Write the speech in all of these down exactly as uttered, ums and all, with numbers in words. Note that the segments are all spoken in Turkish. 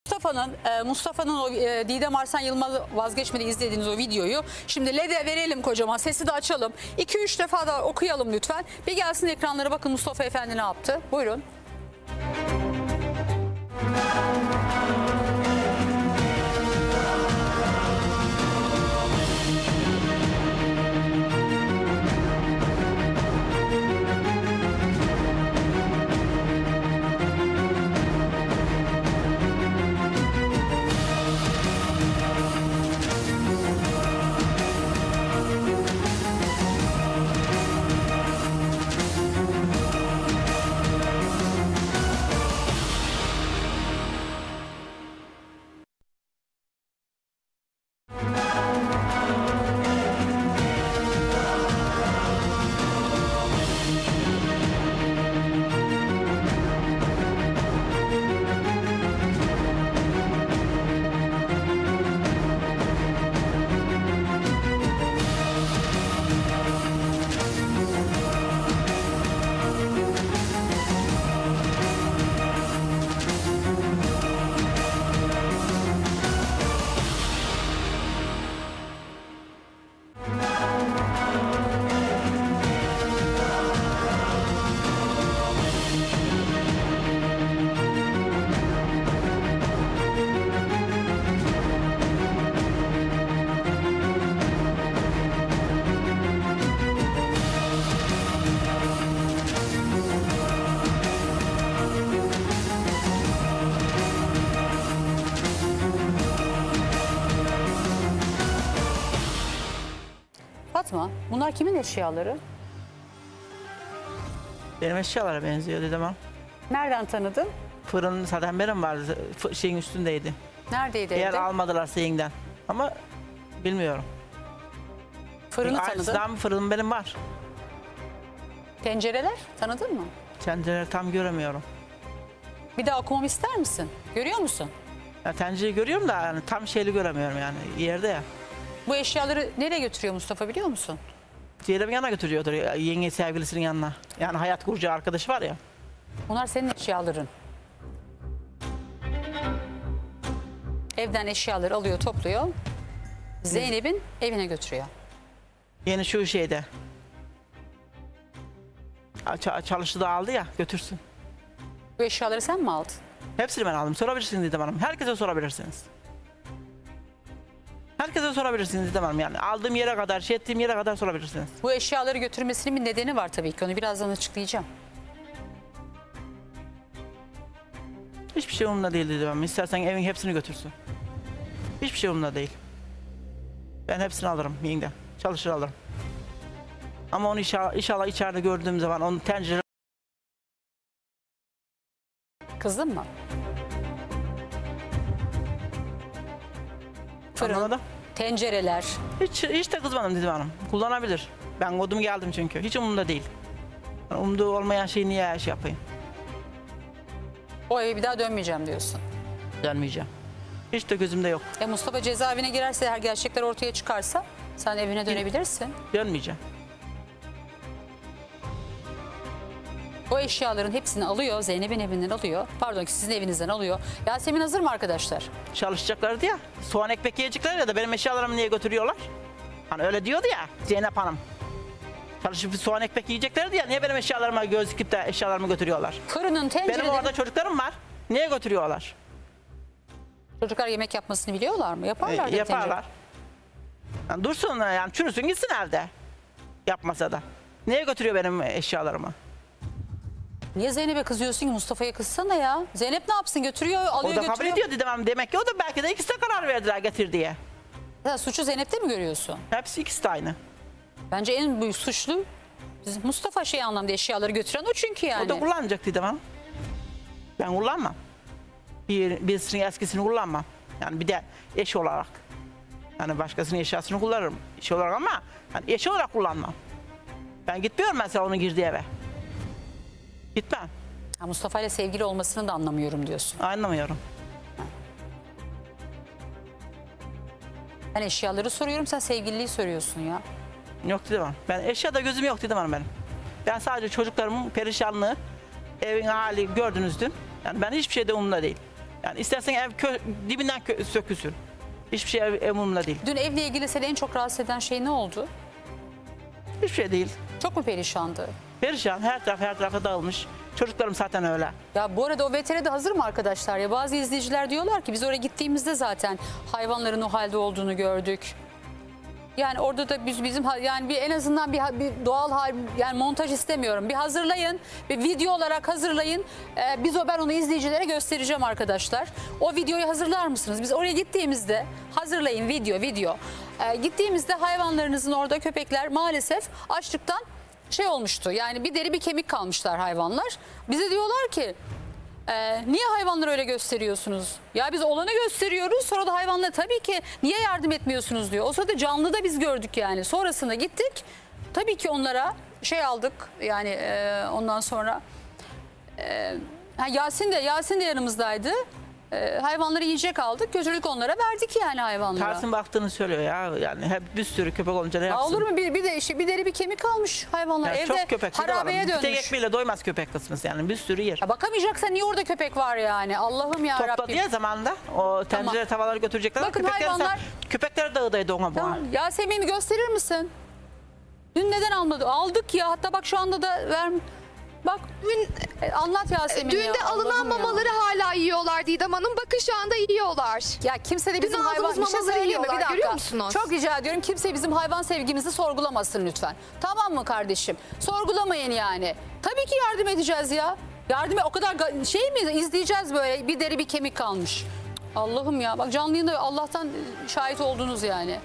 Mustafa'nın e, Mustafa'nın o e, Didem Arslan Yılmaz vazgeçmedi izlediğiniz o videoyu şimdi L E D'e verelim kocaman, sesi de açalım. iki üç defa da okuyalım lütfen. Bir gelsin ekranlara, bakın Mustafa Efendi ne yaptı. Buyurun. Fatma, bunlar kimin eşyaları? Benim eşyalara benziyor dedim ama. Nereden tanıdın? Fırın zaten benim vardı, şeyin üstündeydi. Neredeydi Eğer evde? almadılar şeyinden. Ama bilmiyorum. Fırını Aynısı tanıdın. da fırın benim var. Tencereler tanıdın mı? Tencereleri tam göremiyorum. Bir daha okumamı ister misin? Görüyor musun? Ya tencereyi görüyorum da yani tam şeyli göremiyorum yani yerde ya. Bu eşyaları nereye götürüyor Mustafa biliyor musun? Diğerimin yanına götürüyordur, yenge sevgilisinin yanına. Yani hayat kuracağı arkadaşı var ya. Bunlar senin eşyaların. Evden eşyaları alıyor, topluyor. Zeynep'in evine götürüyor. Yeni şu şeyde. Ç- çalıştı da aldı ya, götürsün. Bu eşyaları sen mi aldın? Hepsini ben aldım. Sorabilirsiniz Didem Hanım. Herkese sorabilirsiniz. Herkese sorabilirsiniz Didem Hanım. Yani aldığım yere kadar, şey ettiğim yere kadar sorabilirsiniz. Bu eşyaları götürmesinin bir nedeni var tabii ki. Onu birazdan açıklayacağım. Hiçbir şey umurumda değil Didem Hanım. İstersen evin hepsini götürsün. Hiçbir şey umurumda değil. Ben hepsini alırım yenge. Çalışır alırım. Ama onu inşallah, inşallah içeride gördüğüm zaman onun tencere... Kızdın mı? Fırın, Anlamadım. tencereler. Hiç, hiç de kızmadım Didem Hanım. Kullanabilir. Ben kodum geldim çünkü. Hiç umurumda değil. Yani umurumda olmayan şeyi niye şey yapayım? O eve bir daha dönmeyeceğim diyorsun. Dönmeyeceğim. Hiç de gözümde yok. E Mustafa cezaevine girerse, her gerçekler ortaya çıkarsa sen evine dönebilirsin. Dönmeyeceğim. O eşyaların hepsini alıyor, Zeynep'in evinden alıyor. Pardon, sizin evinizden alıyor. Yasemin hazır mı arkadaşlar? Çalışacaklardı ya. Soğan ekmek yiyecekler ya da benim eşyalarımı niye götürüyorlar? Hani öyle diyordu ya Zeynep Hanım. Çalışıp soğan ekmek yiyeceklerdi ya, niye benim eşyalarıma göz dikip de eşyalarımı götürüyorlar? Fırının tencereleri... Benim orada çocuklarım var. Niye götürüyorlar? Çocuklar yemek yapmasını biliyorlar mı? Yaparlar. E, yaparlar. Yani dursun yani, çürüsün gitsin evde. Yapmasa da. Niye götürüyor benim eşyalarımı? Niye Zeynep'e kızıyorsun ki? Mustafa'ya kızsana ya. Zeynep ne yapsın? Götürüyor, alıyor, O da götürüyor. kabul ediyor Didem Hanım. Demek ki o da belki de ikisi de karar verdiler getir diye. Ya, suçu Zeynep'te mi görüyorsun? Hepsi ikisi de aynı. Bence en büyük suçlu Mustafa, şey anlamda eşyaları götüren o çünkü yani. O da kullanacak Didem Hanım. Ben kullanmam. Bir, birisinin eskisini kullanmam. Yani bir de eş olarak. Yani başkasının eşyasını kullanırım. Eş olarak ama yani eş olarak kullanmam. Ben gitmiyorum mesela onun girdiği eve. Gitmem. Ha, Mustafa ile sevgili olmasını da anlamıyorum diyorsun. Anlamıyorum. Ben eşyaları soruyorum, sen sevgililiği soruyorsun ya. Yok Didem Hanım. Ben eşyada gözüm yok Didem Hanım benim. Ben sadece çocuklarımın perişanlığı, evin hali gördünüz dün. Yani ben hiçbir şeyde umurumda değil. Yani istersen ev kö, dibinden kö, sökülsün. Hiçbir şey ev, ev umurumda değil. Dün evle ilgili seni en çok rahatsız eden şey ne oldu? Hiçbir şey değil. Çok mu perişandı? Perişan, her taraf her tarafa dağılmış. Çocuklarım zaten öyle. Ya bu arada o V T R'de hazır mı arkadaşlar? Ya bazı izleyiciler diyorlar ki biz oraya gittiğimizde zaten hayvanların o halde olduğunu gördük. Yani orada da biz bizim ha- yani bir en azından bir, ha- bir doğal hal, yani montaj istemiyorum. Bir hazırlayın, bir video olarak hazırlayın. Ee, biz o ben onu izleyicilere göstereceğim arkadaşlar. O videoyu hazırlar mısınız? Biz oraya gittiğimizde hazırlayın video video. Ee, gittiğimizde hayvanlarınızın orada köpekler maalesef açlıktan şey olmuştu. Yani bir deri bir kemik kalmışlar hayvanlar. Bize diyorlar ki Ee, niye hayvanları öyle gösteriyorsunuz? Ya biz olanı gösteriyoruz, sonra da hayvanlara tabii ki niye yardım etmiyorsunuz diyor. O sırada canlıda biz gördük yani. Sonrasında gittik. Tabii ki onlara şey aldık yani e, ondan sonra e, ha, Yasin de Yasin de yanımızdaydı. E, hayvanları yiyecek aldık, götürdük onlara, verdik yani hayvanlara. Tersine baktığını söylüyor ya. Yani hep bir sürü köpek olunca ne Ya yapsın? olur mu bir, bir de işte bir deri bir kemik almış hayvanlar. Yani Evde çok köpek. harabeye Bir tek dönmüş. ekmeğiyle doymaz köpek kısmınız yani. Bir sürü yer. Ya bakamayacaksa niye orada köpek var yani? Allah'ım ya Topladı Rabbim. ya zamanında. O tencere tavalları götürecekler. Bakın köpekler, hayvanlar- köpekler dağıdaydı ona bu. Tamam. Yasemin'i gösterir misin? Dün neden almadı? Aldık ya. Hatta bak şu anda da ver. Bak dün e, anlat Yasemin Dün ya. de alınan Allah'ım ya. mamaları hala yiyorlar Didem Hanım. Bakın şu anda yiyorlar. Ya kimse de bizim Dün hayvan aldığımız bir şey mamaları söyleyeyim mi? Bir yiyorlar, dakika. görüyor musunuz? Çok rica ediyorum, kimse bizim hayvan sevgimizi sorgulamasın lütfen. Tamam mı kardeşim? Sorgulamayın yani. Tabii ki yardım edeceğiz ya. Yardım o kadar ga- şey mi izleyeceğiz böyle bir deri bir kemik kalmış. Allah'ım ya, bak canlı yayında Allah'tan şahit oldunuz yani.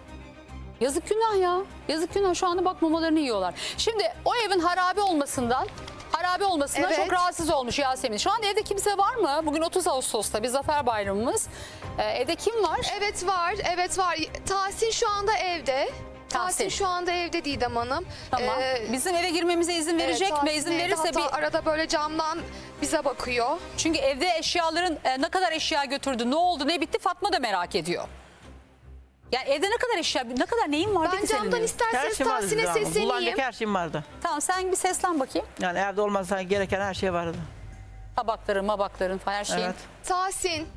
Yazık günah ya. Yazık günah, şu anda bak mamalarını yiyorlar. Şimdi o evin harabe olmasından harabe olmasından Evet. çok rahatsız olmuş Yasemin. Şu an evde kimse var mı? Bugün otuz Ağustos'ta bir zafer bayramımız. Ee, evde kim var? Evet var, evet var. Tahsin şu anda evde. Tahsin. Tahsin şu anda evde Didem Hanım. Tamam. Ee, Bizim eve girmemize izin verecek evet, mi? Tahsin İzin evde. verirse Hatta bir... arada böyle camdan bize bakıyor. Çünkü evde eşyaların e, ne kadar eşya götürdü, ne oldu, ne bitti Fatma da merak ediyor. Yani evde ne kadar eşya, ne kadar neyin vardı Ben ki senin? camdan evin? Her isterseniz şey vardı. Tahsin'e Didem Hanım. sesleneyim. Kullanacak her şeyim vardı. Tamam, sen bir seslen bakayım. Yani evde olmasa gereken her şey vardı. Tabakların, mabakların, her şeyin. Evet. Tahsin.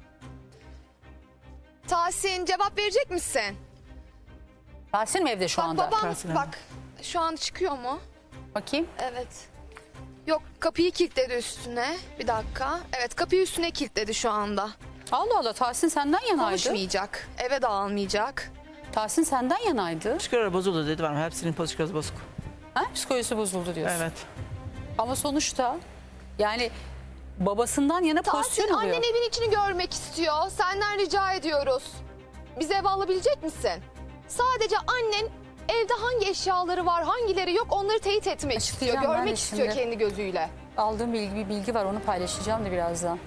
Tahsin cevap verecek misin? Tahsin mi evde şu Bak anda? babam Tahsin bak şu an çıkıyor mu? Bakayım. Evet. Yok, kapıyı kilitledi üstüne. Bir dakika. Evet, kapıyı üstüne kilitledi şu anda. Allah Allah, Tahsin senden yanaydı. Konuşmayacak. Eve dağılmayacak. Tahsin senden yanaydı. Psikoloji bozuldu dedi bana. Hepsinin psikolojisi bozuk. Ha? Psikolojisi bozuldu diyorsun. Evet. Ama sonuçta yani babasından yana Tahsin, pozisyon alıyor. annen evin içini görmek istiyor. Senden rica ediyoruz. Bize ev alabilecek misin? Sadece annen evde hangi eşyaları var, hangileri yok onları teyit etmek istiyor. Açıklayacağım ben de Görmek istiyor şimdi. kendi gözüyle. Aldığım bilgi, bir bilgi var, onu paylaşacağım da birazdan.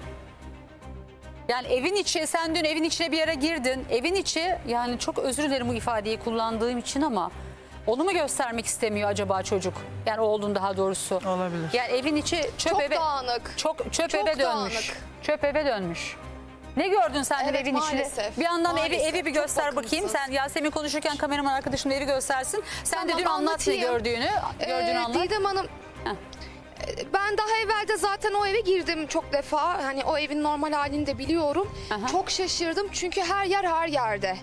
Yani evin içi, sen dün evin içine bir yere girdin. Evin içi, yani çok özür dilerim bu ifadeyi kullandığım için ama onu mu göstermek istemiyor acaba çocuk? Yani oğlun daha doğrusu. Olabilir. Yani evin içi çöp Çok eve dağınık. çok çöp Çok eve dönmüş. dönmüş. Çöp eve dönmüş. Ne gördün sen de Evet, evin içinde? maalesef. Bir yandan evi Maalesef. evi bir Çok göster bakayım. bakımsız. Sen Yasemin konuşurken kameraman arkadaşım da evi göstersin. Sen de Tamam, dün anlat ne anlatayım. gördüğünü. Gördüğünü Ee, anlat. Didem Hanım, Heh. e, ben daha evvel de zaten o eve girdim çok defa. Hani o evin normal halini de biliyorum. Aha. Çok şaşırdım çünkü her yer her yerde.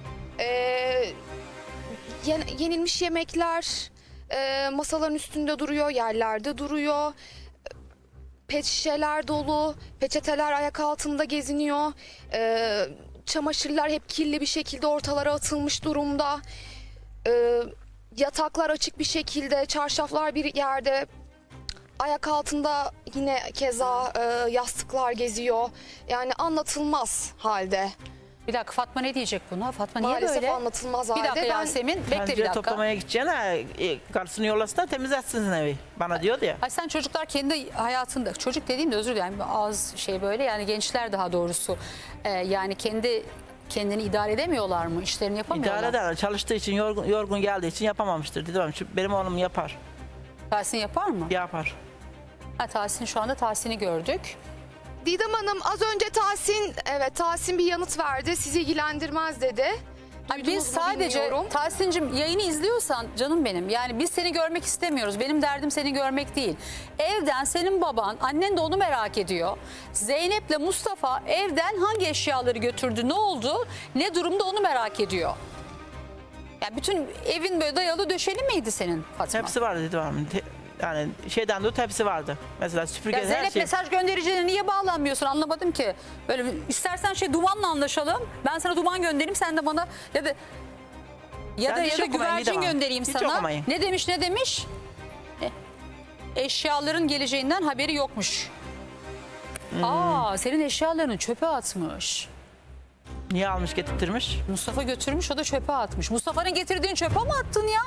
Ee, yen- yenilmiş yemekler e, masaların üstünde duruyor, yerlerde duruyor. Pet şişeler dolu, peçeteler ayak altında geziniyor. Ee, çamaşırlar hep kirli bir şekilde ortalara atılmış durumda. Ee, yataklar açık bir şekilde, çarşaflar bir yerde. Ayak altında yine keza e, yastıklar geziyor. Yani anlatılmaz halde. Bir dakika, Fatma ne diyecek buna? Fatma niye Maalesef böyle? anlatılmaz Bir halde. dakika Ben- Yasemin, bekle bir Tencere dakika. toplamaya gideceğine e, karısını yollasın da temizletsin evi. Bana diyordu ya. Ay sen çocuklar kendi hayatında, çocuk dediğim de özür dilerim az şey böyle yani gençler daha doğrusu Ee, yani kendi kendini idare edemiyorlar mı? İşlerini yapamıyorlar. İdare eder. Çalıştığı için, yorgun, yorgun geldiği için yapamamıştır. Dedim şu benim oğlum yapar. Tahsin yapar mı? Yapar. Ha, Tahsin, şu anda Tahsin'i gördük. Didem Hanım az önce Tahsin, evet Tahsin bir yanıt verdi. Sizi ilgilendirmez dedi. Ay, Duydunuz biz mu sadece bilmiyorum. Tahsin'cim yayını izliyorsan canım benim, yani biz seni görmek istemiyoruz. Benim derdim seni görmek değil. Evden senin baban, annen de onu merak ediyor. Zeynep'le Mustafa evden hangi eşyaları götürdü, ne oldu, ne durumda onu merak ediyor. Yani bütün evin böyle dayalı döşeli miydi senin Fatma? Hepsi vardı Didem Hanım. Te- Yani şeyden tut hepsi vardı. Mesela süpürge Ya her Zeynep şey. mesaj göndericilerine niye bağlanmıyorsun, anlamadım ki. Böyle istersen şey Duman'la anlaşalım. Ben sana Duman göndereyim, sen de bana ya da ya Ben da hiç ya da okumayın güvercin Didem Hanım. göndereyim Hiç sana. okumayın. Ne demiş ne demiş? E, Eşyaların geleceğinden haberi yokmuş. Hmm. Aa, senin eşyalarını çöpe atmış. Niye almış getirttirmiş? Mustafa götürmüş, o da çöpe atmış. Mustafa'nın getirdiğin çöpe mi attın ya?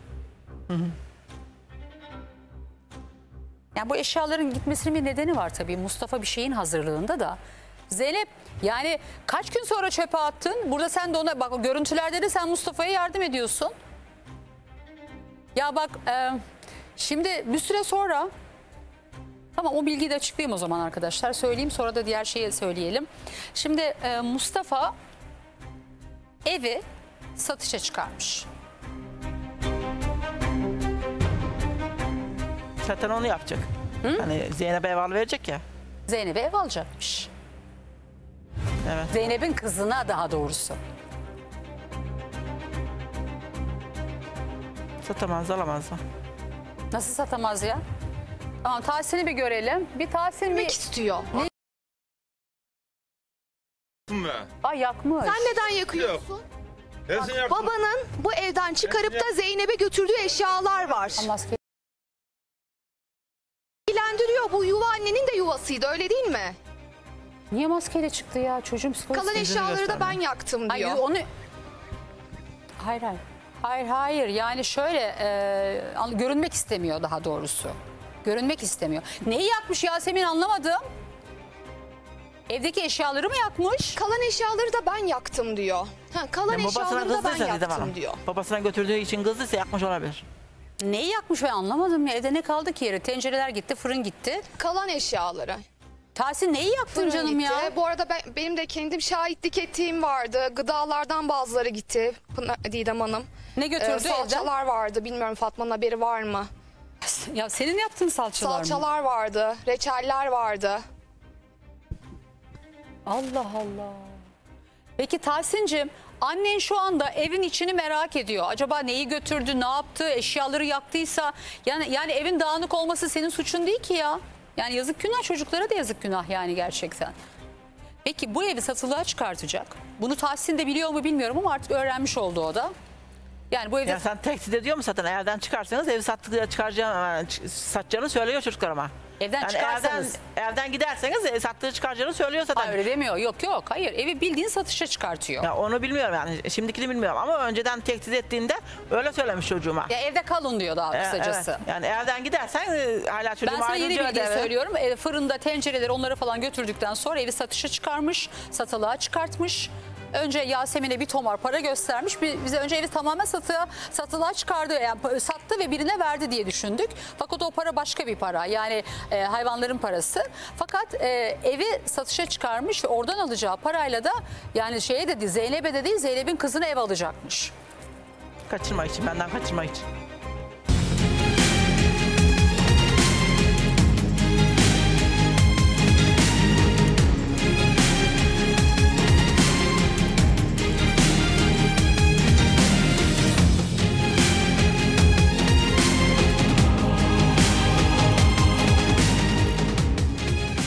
Yani bu eşyaların gitmesinin bir nedeni var tabii. Mustafa bir şeyin hazırlığında da. Zeynep, yani kaç gün sonra çöpe attın? Burada sen de ona bak, o görüntülerde de sen Mustafa'ya yardım ediyorsun. Ya bak e, şimdi bir süre sonra, tamam o bilgiyi de açıklayayım o zaman arkadaşlar. Söyleyeyim, sonra da diğer şeyi söyleyelim. Şimdi e, Mustafa evi satışa çıkarmış. Zaten onu yapacak. Hani Zeynep'e ev alıverecek ya. Zeynep'e ev alacakmış. Evet. Zeynep'in kızına daha doğrusu. Satamaz, alamaz da. Nasıl satamaz ya? Tamam, Tahsin'i bir görelim. Bir Tahsin Gitmek bir... istiyor. Be. Ay yakmış. Sen neden yakıyorsun? Hepsini yaktım. Babanın bu evden çıkarıp da Zeynep'e götürdüğü eşyalar var. Maske... İlgilendiriyor. Bu yuva annenin de yuvasıydı, öyle değil mi? Niye maskeyle çıktı ya? Çocuğum psikolojisi. Kalan eşyaları da gösterme. ben yaktım Ay, diyor. onu... Hayır hayır. Hayır hayır, yani şöyle e, an- görünmek istemiyor daha doğrusu. Görünmek istemiyor. Neyi yakmış Yasemin, anlamadım. Evdeki eşyaları mı yakmış? Kalan eşyaları da ben yaktım diyor. Ha, kalan Yani babasına eşyaları da ben kızdıysa Didem yaktım Hanım. diyor. Babasına götürdüğü için kızdıysa yakmış olabilir. Neyi yakmış ben anlamadım ya. Evde ne kaldı ki yeri? Tencereler gitti, fırın gitti. Kalan eşyaları. Tahsin neyi yaktın Fırın canım gitti. ya? Bu arada ben, benim de kendim şahitlik ettiğim vardı. Gıdalardan bazıları gitti Pınar, Didem Hanım. Ne Ee, götürdü evden? salçalar vardı. Bilmiyorum, Fatma'nın haberi var mı? Ya senin yaptığın salçalar mı? Salçalar vardı. Reçeller vardı. Allah Allah. Peki Tahsin'cim, annen şu anda evin içini merak ediyor. Acaba neyi götürdü, ne yaptı, eşyaları yaktıysa. Yani, yani evin dağınık olması senin suçun değil ki ya. Yani yazık günah, çocuklara da yazık günah yani gerçekten. Peki bu evi satılığa çıkartacak. Bunu Tahsin de biliyor mu bilmiyorum ama artık öğrenmiş oldu o da. Yani bu evde... Ya sen tehdit ediyor mu zaten? Evden çıkarsanız evi sattığı çıkaracağını, satacağını söylüyor çocuklarıma. Evden yani çıkarsanız- Evden, evden giderseniz ev sattığı çıkaracağını söylüyor zaten. Hayır, öyle demiyor. Yok yok, hayır, evi bildiğin satışa çıkartıyor. Ya onu bilmiyorum yani. Şimdikini bilmiyorum ama önceden tehdit ettiğinde öyle söylemiş çocuğuma. Ya evde kalın diyor daha Ee, kısacası. evet. Yani evden gidersen e, hala çocuğum Ben sana yeni ayrılınca bilgi ödevi. söylüyorum. E, fırında tencereleri, onları falan götürdükten sonra evi satışa çıkarmış, satılığa çıkartmış. Önce Yasemin'e bir tomar para göstermiş. Bi- Bize önce evi tamamen satığa, satılığa çıkardı. Yani pa- sattı ve birine verdi diye düşündük. Fakat o para başka bir para. Yani e, hayvanların parası. Fakat e, evi satışa çıkarmış ve oradan alacağı parayla da yani şeye de değil, Zeynep'e de değil, Zeynep'in kızına ev alacakmış. Kaçırmak için, benden kaçırmak için.